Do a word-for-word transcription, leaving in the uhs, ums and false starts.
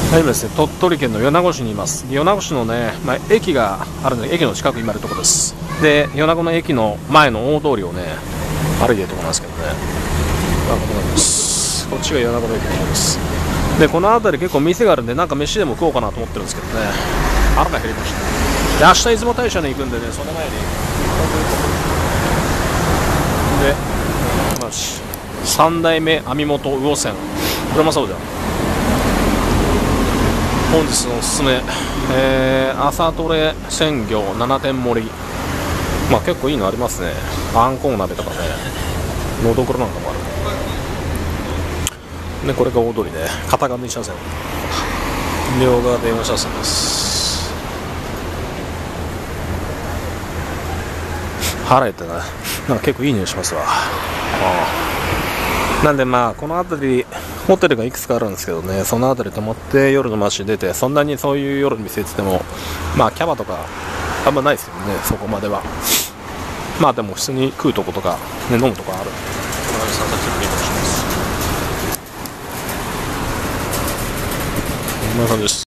今ですね、鳥取県の米子市にいます。米子市のね、まあ、駅があるので、駅の近くに今いるところです。で、米子の駅の前の大通りをね、歩いているところなんですけどね。まあ、こんな感じです。こっちが米子の駅の方です。で、この辺り結構店があるんで、なんか飯でも食おうかなと思ってるんですけどね。腹が減りました。で、明日出雲大社に行くんでね、その前に。で、まあ、三代目網元魚船。これもそうじゃん。本日のおすすめ、えー、朝トレ鮮魚ななてん盛り。まあ結構いいのありますね。あんこう鍋とかね、のどぐろなんかもある。で、これが大通りで、片側に車線、両側電話車線です。腹減ってな、なんか結構いい匂いしますわ。ああ、なんでまあこの辺りホテルがいくつかあるんですけどね、その辺り泊まって夜の街に出て、そんなにそういう夜の店って言ってもまあキャバとかあんまないですよね、そこまでは。まあでも普通に食うとことか、ね、飲むとこある。こんな感じで散策するにもします。こんな感じです。